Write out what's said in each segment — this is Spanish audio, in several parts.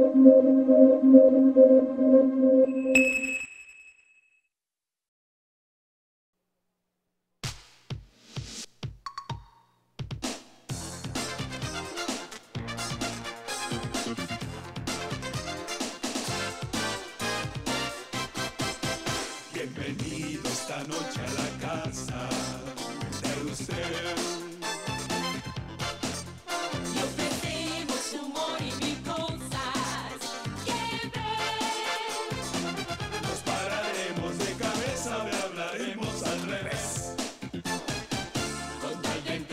Bienvenido esta noche a la casa de usted. Le ofrecemos humor y mil cosas que ver. Nos pararemos de cabeza, le hablaremos al revés. Con tal de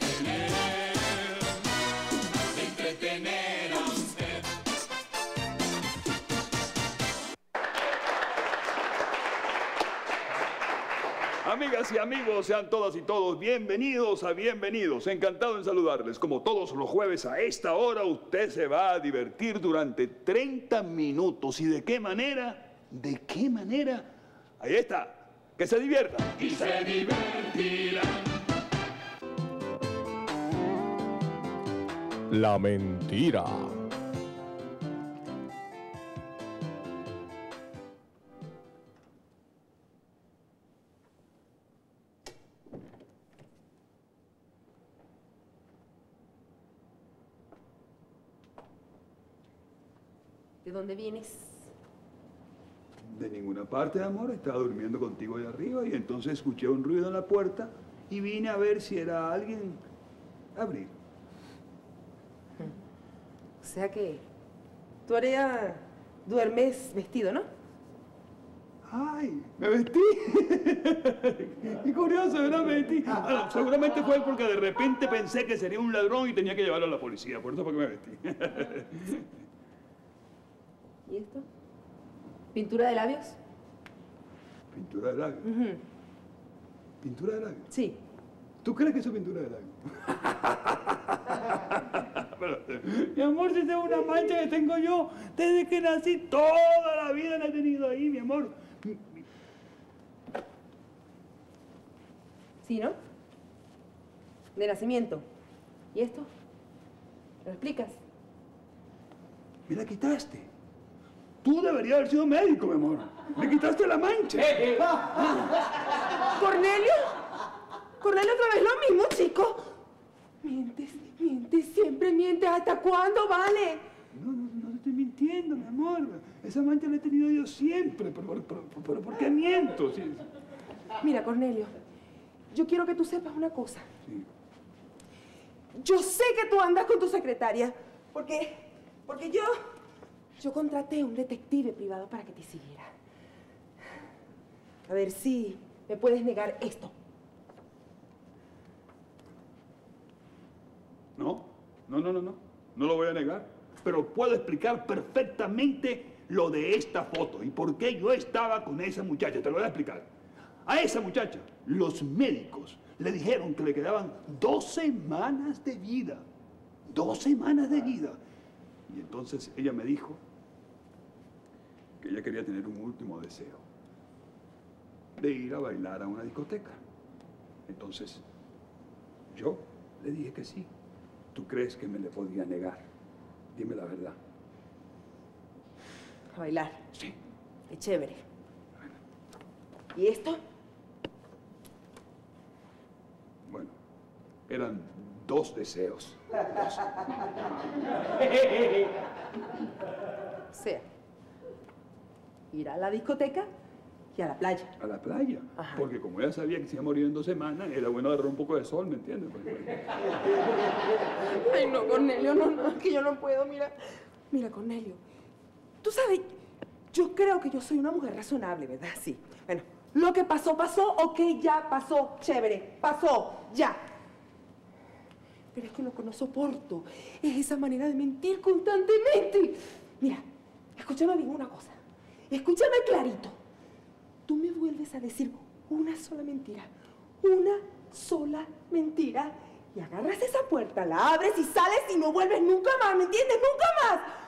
entretener a usted. Amigas y amigos, sean todas y todos bienvenidos a Bienvenidos. Encantado en saludarles. Como todos los jueves a esta hora, usted se va a divertir durante 30 minutos. ¿Y de qué manera? ¿De qué manera? Ahí está. Que se diviertan. Y se divertirán. La mentira. ¿De dónde vienes? De ninguna parte, amor. Estaba durmiendo contigo ahí arriba y entonces escuché un ruido en la puerta y vine a ver si era alguien a abrir. O sea que tú ahora duermes vestido, ¿no? ¡Ay! ¡Me vestí! ¡Qué curioso, ¿verdad? Me vestí. Bueno, seguramente fue porque de repente pensé que sería un ladrón y tenía que llevarlo a la policía. Por eso fue que me vestí. ¿Y esto? ¿Pintura de labios? ¿Pintura de labios? ¿Pintura de labios? Sí. ¿Tú crees que eso es pintura de labios? Pero, mi amor, si esa es una mancha que tengo yo desde que nací, toda la vida la he tenido ahí, mi amor. Sí, ¿no? De nacimiento. ¿Y esto? ¿Lo explicas? Me la quitaste. Tú deberías haber sido médico, mi amor. Me quitaste la mancha. ¿Cornelio? ¿Cornelio otra vez lo mismo, chico? Mientes, mientes, siempre mientes. ¿Hasta cuándo, vale? No te estoy mintiendo, mi amor. Esa mancha la he tenido yo siempre. ¿Pero por qué miento? Sí. Mira, Cornelio, yo quiero que tú sepas una cosa. Sí. Yo sé que tú andas con tu secretaria, porque yo contraté a un detective privado para que te siguiera. A ver si me puedes negar esto. No lo voy a negar. Pero puedo explicar perfectamente lo de esta foto y por qué yo estaba con esa muchacha. Te lo voy a explicar. A esa muchacha, los médicos le dijeron que le quedaban 2 semanas de vida. 2 semanas de vida. Y entonces ella me dijo que ella quería tener un último deseo. De ir a bailar a una discoteca. Entonces, yo le dije que sí. ¿Tú crees que me le podía negar? Dime la verdad. A bailar. Sí. Qué chévere. ¿Y esto? Bueno, eran 2 deseos. 2. O sea, ir a la discoteca y a la playa. A la playa. Ajá. Porque como ella sabía que se iba a morir en 2 semanas, era bueno agarrar un poco de sol, ¿me entiendes? Ay, no, Cornelio, no, que yo no puedo, mira. Mira, Cornelio, tú sabes, yo creo que yo soy una mujer razonable, ¿verdad? Sí. Bueno, lo que pasó, pasó, ok, ya pasó, chévere, pasó, ya. Pero es que lo que no soporto es esa manera de mentir constantemente. Mira, escúchame bien una cosa, escúchame clarito. Tú me vuelves a decir una sola mentira, y agarras esa puerta, la abres y sales y no vuelves nunca más, ¿me entiendes? ¡Nunca más!